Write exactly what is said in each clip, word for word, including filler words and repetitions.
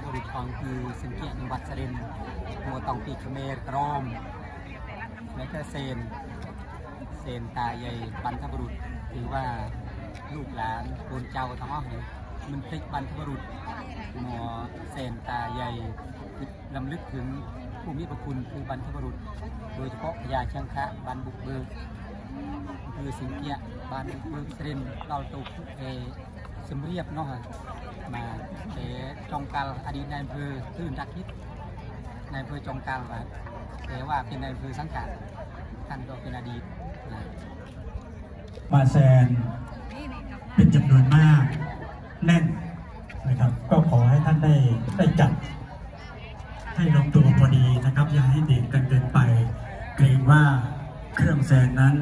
บุรุษของคือสิงเกียรติวัดเสด็จมัวตองปีเขมรกรอมและก็เซนเซนตาใหญ่บรรพบุรุษถือว่าลูกหลานโคนเจ้าทั้งอ้อมเนี่ยมันพลิกบรรพบุรุษมัวเซนตาใหญ่ลำลึกถึงผู้มีพระคุณคือบรรพบุรุษโดยเฉพาะพญาช่างคะบรรบุกเบิกคือสิงเกียรติบรรบุกเบิกเสด็จเราตุกเอสมเรียบเนาะมาเตะจงกาลอดีตนายอำเภอตื่นรักคิดนายอำเภอจงกาลว่าแต่ว่าเป็นนายอำเภอสังกัดท่านก็เป็นอดีตมาแซนเป็นจำนวนมากแน่นนะครับก็ขอให้ท่านได้ได้จัดให้ลงตัวพอดีนะครับอย่าให้เด็กกันเกินไปเกรงว่าเครื่องแซนนั้น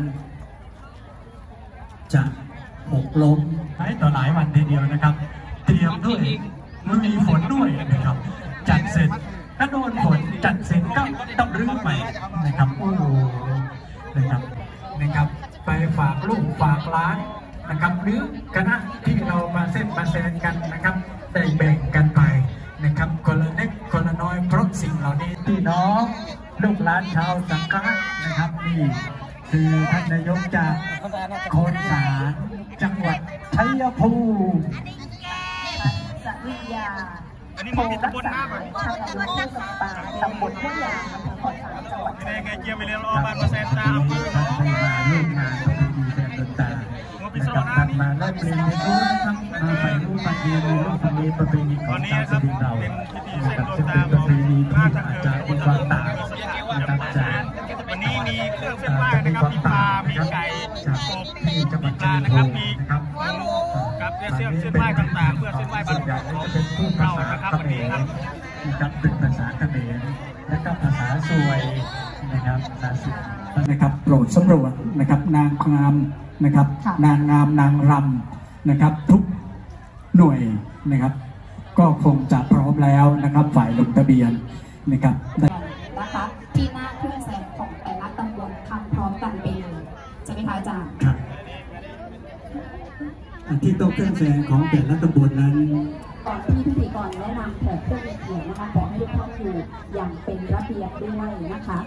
จะหกล้มหลายต่อหลายวันทีเดียวนะครับเตรียมด้วยมันมีฝนด้วยนะครับจัดเสร็จถ้าโดนฝนจัดเสร็จก็ต้องรื้อใหม่นะครับโอ้โหนะครับนะครับไปฝากลูกฝากร้านนะครับหรือคณะที่เรามาเส้นมาแซนกันนะครับได้แบ่งกันไปนะครับคนละเล็กคนละน้อยเพราะสิ่งเหล่านี้พี่น้องลูกหลานชาวสังขะนะครับนี่คือท่านนายกจากโคนสารจังหวัดชัยภูมิสวิทยาโพรักษาชาวอำเภอผู้สปาตำบลผู้ยางอำเภอโคนสารจังหวัดชัยภูมิเจียมไปเรียนรอบ้านมาแซนตาท่านได้มาร่วมงานประเพณีแซนตานะครับท่านมาแลกเปลี่ยนเรียนรู้นะครับมาไปรู้มาเรียนรู้ประเพณีประเพณีของชาวสุรินทร์เรานะครับจะเป็นประเพณีที่อาจจะมีความต่างนะครับจากวันนี้มีเครื่องเส้นไหว้นะครับมีปลามีไก่จากที่จังหวัดชัยภูมินะครับกับเส้นเส้นไหว้ต่างๆเพื่อเส้นไหว้บรรพบุรุษของเรานะครับวันนี้ครับนะครับเป็นภาษาเขมรและก็ภาษาสวยนะครับภาษาสุนะครับโปรดสำรวจนะครับนางงามนะครับนางงามนางรำนะครับทุกหน่วยนะครับก็คงจะพร้อมแล้วนะครับฝ่ายลงทะเบียนนะครับนะคะที่หน้าเครื่องแสงของแต่ละตำบลทำพร้อมกันไปเลยใช่ไหมคะอาจารย์ครับที่โต๊ะเครื่องแสงของแต่ละตำบลนั้นก่อนที่พิธีกรแนะนำแขกผู้มีเกียรตินะคะขอให้ทุกท่านอยู่อย่างเป็นระเบียบด้วยนะคะ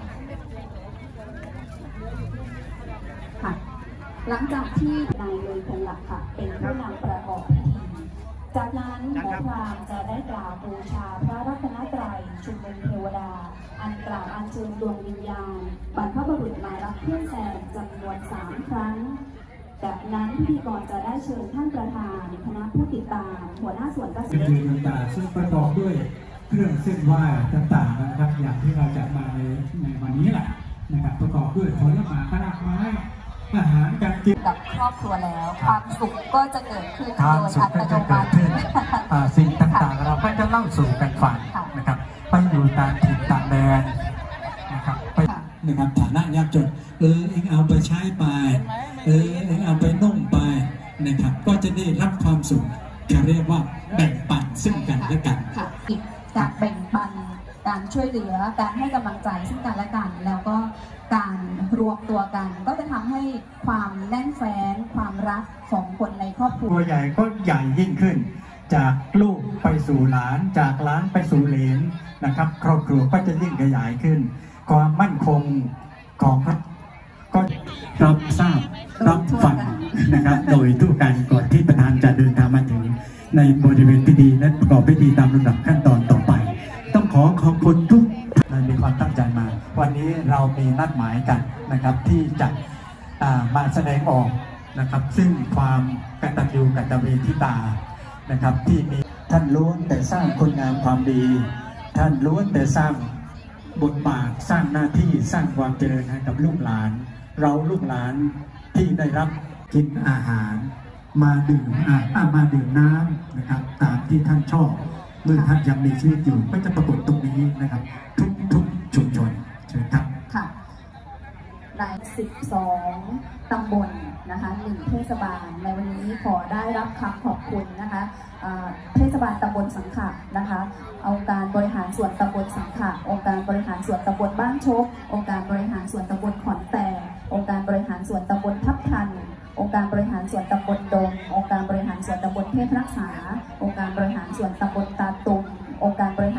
ค่ะหลังจากที่นายเลยคงหลักค่ะเป็นผู้นำประกอบพิธีจากนั้นหมอพราหมณ์จะได้กล่าวบูชาพระรัตนตรัยชุมนุมเทวดาอันกล่าวอัญเชิญดวงวิญญาณบรรพบุรุษมารับเครื่องแสงจำนวนสามครั้งจากนั้นพิธีกรจะได้เชิญท่านประธานคณะผู้ติดตามหัวหน้าส่วนราชการต่างๆซึ่งประกอบด้วยเครื่องเส้นไหว้ต่างๆนะครับอย่างที่เราจะมาในในวันนี้แหละนะครับประกอบด้วยผลไม้ผลไม้อาหารการกินกับครอบครัวแล้วความสุขก็จะเกิดขึ้นโดยอัตโนมัติสิ่งต่างๆเราก็จะเล่าสู่กันฟังนะครับไปอยู่ตามถิ่นตามแดนนะครับไปนะครับฐานะยากจนเออเองเอาไปใช้ไปเออเองเอาไปนุ่งไปนะครับก็จะได้รับความสุขจะเรียกว่าแบ่งปันซึ่งกันและกันค่ะการแบ่งปันการช่วยเหลือการให้กำลังใจซึ่งกันและกันแล้วก็การรวมตัวกันก็จะทำให้ความแน่นแฟ้นความรักของคนในครอบครัวตัวใหญ่ก็ใหญ่ยิ่งขึ้นจากลูกไปสู่หลานจากหลานไปสู่เหลนนะครับครอบครัวก็จะยิ่งขยายขึ้นความมั่นคงของก็รับทราบรับฟังนะครับโดยทุกการก่อนที่ประธานจะเดินทางมาถึงในบริเวณพิธีและประกอบพิธีตามลำดับขั้นตอนต่อไปต้องขอขอบคุณทุกท่านมีความตั้งใจมาวันนี้เรามีนัดหมายกันนะครับที่จะมาแสดงออกนะครับซึ่งความกตัญญูกตเวทิตานะครับที่มีท่านล้วนแต่สร้างคุณงามความดีท่านล้วนแต่สร้างบทบาทสร้างหน้าที่สร้างความเจริญให้กับลูกหลานเราลูกหลานที่ได้รับกินอาหารมาดื่มอ่ามาดื่มน้ำนะครับตามที่ท่านชอบเมื่อท่านยังมีชีวิตอยู่ก็จะปรากฏตรงนี้นะครับทุกทุกชุมชนเชิญครับค่ะในสิบสองตำบลนะคะหนึ่งเทศบาลในวันนี้ขอได้รับคำขอบคุณนะคะเทศบาลตำบลสังขะนะคะองค์การบริหารส่วนตำบลสังขะองค์การบริหารส่วนตำบลบ้านชกองค์การบริหารส่วนตำบลขอนแก่องค์การบริหารส่วนตำบลทับทันองค์การบริหารส่วนตำบลดงองค์การบริหารส่วนตำบลเทพรักษาองค์การบริหารส่วนตำบลตาตุมองค์การ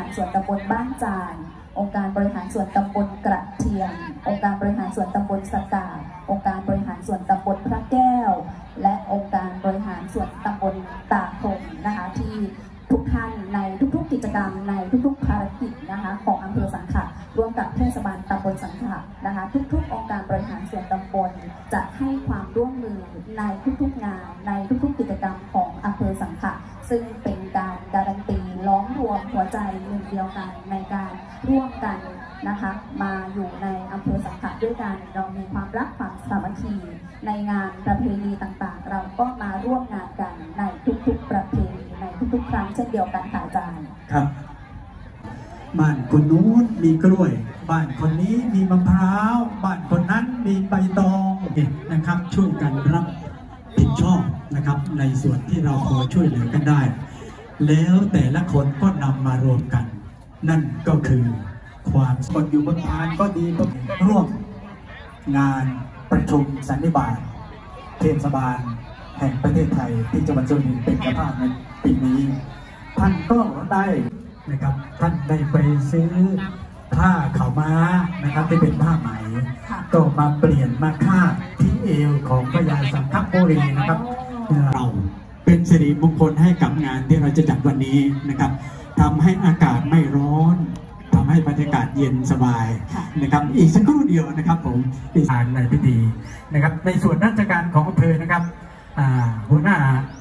ส่วนตำบลบ้านจานองค์การบริหารส่วนตำบลกระเทียมองค์การบริหารส่วนตำบลสกาดองค์การบริหารส่วนตำบลพระแก้วและองค์การบริหารส่วนตำบลตาคงนะคะที่ทุกท่านในทุกๆกิจกรรมในทุกๆภารกิจนะคะของอำเภอสังขะร่วมกับเทศบาลตำบลสังขะนะคะทุกๆองค์การบริหารส่วนตำบลจะให้ความร่วมมือในทุกๆงานในทุกๆกิจกรรมของอำเภอสังขะซึ่งเป็นการการันตีล้อมรวมหัวใจหนึ่งเดียวกันในการร่วมกันนะคะมาอยู่ในอำเภอสังขะด้วยกันเรามีความรักความสามัคคีในงานประเพณีต่างๆเราก็มาร่วมงานกันในทุกๆประเพณีในทุกๆครั้งเช่นเดียวกันค่ะอาจารย์ครับบ้านคนนู้นมีกล้วยบ้านคนนี้มีมะพร้าวบ้านคนนั้นมีใบตองนะครับช่วยกันรับผิดชอบนะครับในส่วนที่เราพอช่วยเหลือกันได้แล้วแต่ละคนก็นำมารวมกันนั่นก็คือความสมอยู่บนทานก็ดีก็ร่วมงานประชุมสันนิบาตเทศบาลแห่งประเทศไทยที่จังหวัดสุรินทร์เป็นเจ้าภาพในปีนี้ท่านก็ได้นะครับท่านได้ไปซื้อผ้าขาวม้านะครับที่เป็นผ้าไหมก็มาเปลี่ยนมาคาดที่เอวของพญาสังฆโปรีนะครับเราเป็นสิริมงคลให้กับงานที่เราจะจัดวันนี้นะครับทำให้อากาศไม่ร้อนทำให้บรรยากาศเย็นสบายนะครับอีกสักครู่เดียวนะครับผมอีสานในพิธีนะครับในส่วนราชการของอำเภอนะครับหัวหน้า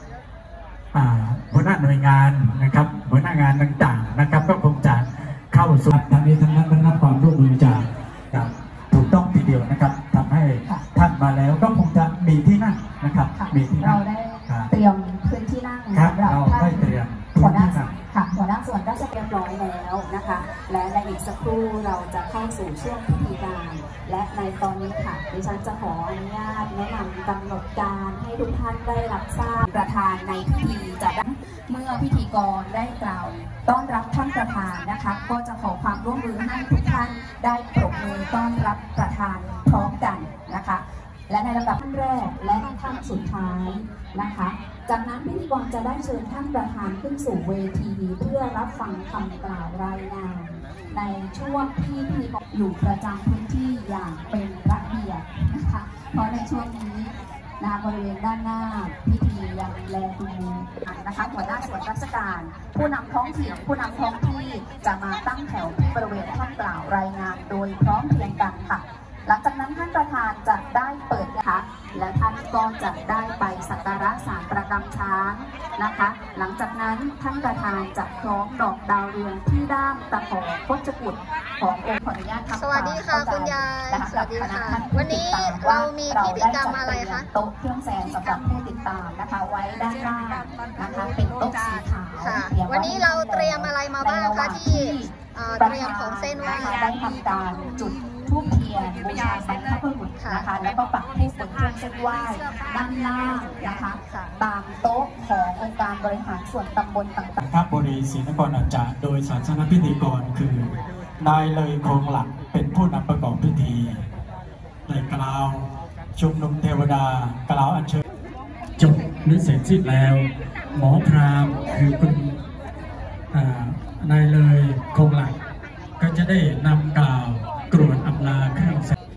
หัวหน้าหน่วยงานนะครับหัวหน้างานต่างๆนะครับก็คงจะเข้าสู่ทางนี้ทั้งนั้นได้รับความร่วมมือจากถูกต้องทีเดียวนะครับทำให้ท่านมาแล้วก็คงจะมีที่นั่งนะครับมีที่นั่งเราได้เตรียมพื้นที่นั่งสำหรับท่านหัวหน้าค่ะหัวหน้าส่วนราชการเรียบร้อยแล้วนะคะและในอีกสักครู่เราจะเข้าสู่ช่วงพิธีการและในตอนนี้ค่ะดิฉันจะขออนุญาตแนะนำกำหนดการให้ทุกท่านได้รับทราบประธานในพิธีจะได้เมื่อพิธีกรได้กล่าวต้อนรับท่านประธานนะคะก็จะขอความร่วมมือให้ทุกท่านได้ปรบมือต้อนรับประธานพร้อมกันนะคะและในลำดับท่านแรกและท่านสุดท้ายนะคะจากนั้นพิธีกรจะได้เชิญท่านประธานขึ้นสู่เวทีเพื่อรับฟังคำกล่าวรายงานในช่วงที่พิธีกรอยู่ประจำพื้นที่อย่างเป็นระเบียบนะคะเพราะในช่วงนี้นะบริเวณด้านหน้าพิธียังแลดูนะคะหัวหน้าส่วนราชการผู้นำท้องถิ่นผู้นำท้องที่จะมาตั้งแถวที่บริเวณท่านกล่าวรายงานโดยพร้อมเพรียงกันค่ะหลังจากนั้นท่านประธานจะได้เปิดนะคะและท่านก็จะได้ไปสักการะศาลประกำช้างนะคะหลังจากนั้นท่านประธานจะคล้องดอกดาวเรืองที่ด้ามตะขอพจกุฎขององค์ขออนุญาตทำสวัสดีค่ะคุณยายสวัสดีค่ะวันนี้เรามีพิธีกรรมอะไรคะโต๊ะเครื่องแซงสำหรับผู้ติดตามนะคะไว้ด้านหน้านะคะเป็นโต๊ะสีขาววันนี้เราเตรียมอะไรมาบ้างคะที่เตรียมของเส้นไหว้ได้ทำการจุดทูบเทียนบูชาสังฆบุตรนะคะแล้วก็ปักธูปบนเครื่องเส้นไหว้ด้านล่างนะคะตามโต๊ะขององค์การบริหารส่วนตำบลต่างๆครับบริศรีนครอาจารย์โดยศาสนพิธีกรคือนายเลยคงหลักเป็นผู้นำประกอบพิธีได้กล่าวชุมนุมเทวดากล่าวอัญเชิญจบหรือเสร็จสิ้นแล้วหมอพราหมณ์คือคุณนายเลยคงหลักก็จะได้นำกล่าวกรวดอำลาเครื่องเส้น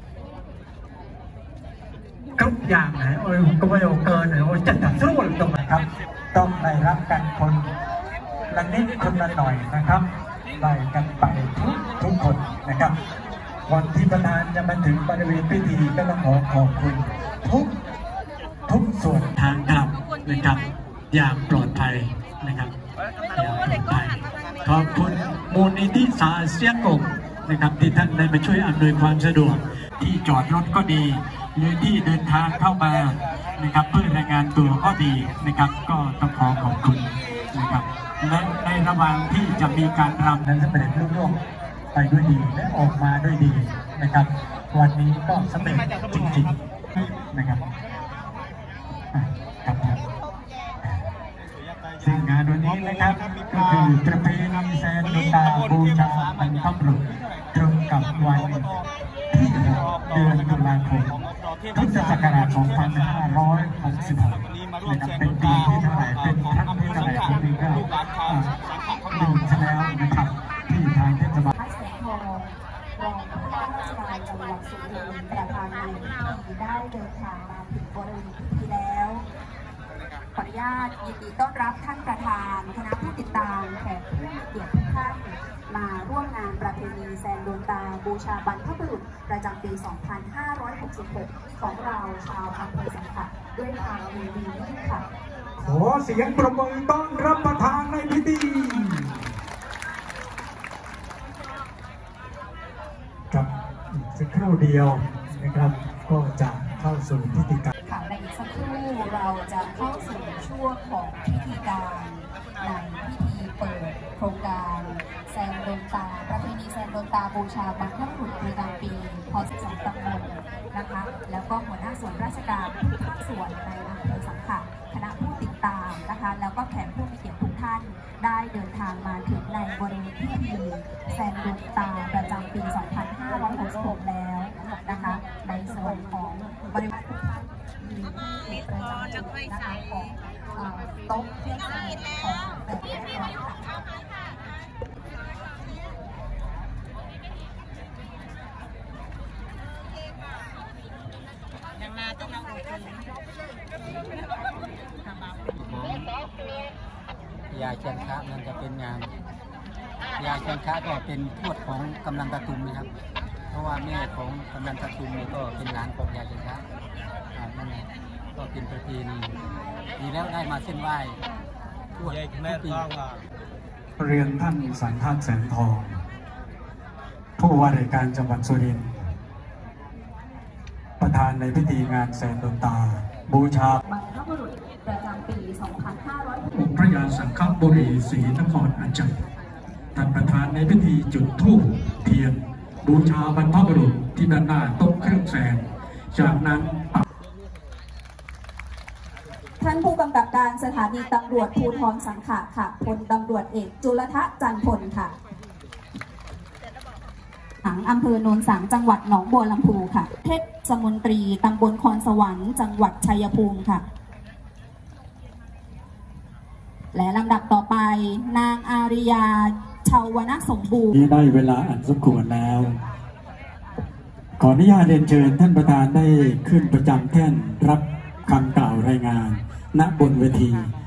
ทุกอย่างนะโอ้ยผมก็ไม่เอาเกินเลยโอ้ยจัดจัดสู้ตรงไหนครับต้องได้รับกันคนละนิดคนละหน่อยนะครับไล่กันไปทุกทุกคนนะครับวันที่ประธานจะมาถึงบริเวณพิธีก็ต้องขอขอบคุณทุกทุกส่วนทางกลับนะครับอย่างปลอดภัยนะครับอย่างปลอดภัยขอบคุณมูลนิธิสาเสียกบนะครับที่ท่านได้มาช่วยอำนวยความสะดวกที่จอดรถก็ดีหรือที่เดินทางเข้ามานะครับเพื่อรายงานตัวก็ดีนะครับก็ต้องขอขอบคุณนะครับและในระหว่างที่จะมีการรำนั้นสำเร็จรุ่งเรืองไปด้วยดีและออกมาด้วยดีนะครับวันนี้ก็สำเร็จจริงๆนะครับครับซึ่งงานวันนี้นะครับก็คือประเพณีแสนดวงดาวบูชาบรรพบุรุษตรงกับวันที่เดือนตุลาคมพุทธศักราชสองพันห้าร้อยหกสิบหกนะครับเป็นปีที่เท่าไหร่เป็นครั้งที่เท่าไหร่ผมเองก็ดูซะแล้วนะครับการจังหวัดสุรินทร์ประธานในพิธีได้เดินทางมาถึงบริเวณพิธีแล้วขออนุญาตยินดีต้อนรับท่านประธานคณะผู้ติดตามแขกผู้มีเกียรติทุกท่านมาร่วมงานประเพณีแซนโดนตาบูชาบรรพบุรุษประจำปี สองพันห้าร้อยหกสิบหก ของเราชาวอำเภอสังขะด้วยความยินดียิ่งค่ะขอเสียงปรบมือต้อนรับประธานในพิธีครับอีกสักครู่เดียวนะครับก็จะเข้าสู่พิธีการค่ะในอีกสักครู่เราจะเข้าสู่ช่วงของพิธีการในพิธีเปิดโครงการแซนโดนตาประเพณีแซนโดนตาบูชาบรรพบุรุษประจำปีพ.ศ. สองตำบลนะคะแล้วก็หัวหน้าส่วนราชการทุกภาคส่วนในอำเภอสังขะคณะผู้ติดตามนะคะแล้วก็แขกผู้มีเกียรติทุกท่านได้เดินทางมาถึงในบริเวณพิธีแซนโดนตาประจำปี สองพันห้าร้อยหกสิบหก แล้วนะคะในส่วนของบริเวณทุกท่านมีที่ประจำจุดนะคะของโต๊ะเครื่องเสียงของแบบเรียบร้อยค่ะยาเชียงคะมันจะเป็นงานยาเชียงคะก็เป็นทวดของกำนันตะตุมนะครับเพราะว่าแม่ของกำนันตะตุมนี่ก็เป็นหลานของยาเชียงคะนั่นเองก็เป็นประเพณีดีแล้วได้มาเส้นไหว้ทวดแม่ต้องเรียนท่านสันทัศน์แสงทองผู้ว่าราชการจังหวัดสุรินทร์ประธานในพิธีงานแซนโดนตาบูชาบรรพบุรุษประจำปี สองพันห้าร้อยหกสิบองค์พระยาสังฆบุรีศรีนครอาจารย์ท่านประธานในพิธีจุดธูปเทียนบูชาบรรพบุรุษที่ด้านหน้าโต๊ะเครื่องแสงจากนั้นท่านผู้กำกับการสถานีตำรวจภูธรสังขะค่ะพลตำรวจเอกจุลทัศน์จันทร์พลค่ะถังอำเภอโนนสังจังหวัดหนองบัวลำพูค่ะเทศมนตรีตำบลคอนสวรรค์จังหวัดชัยภูมิค่ะและลำดับต่อไปนางอาริยาชาวณสมบูรณ์นี้ได้เวลาอันสมควรแล้วขออนุญาตเรียนเชิญท่านประธานได้ขึ้นประจำแท่นรับคำกล่าวรายงานณบนเวที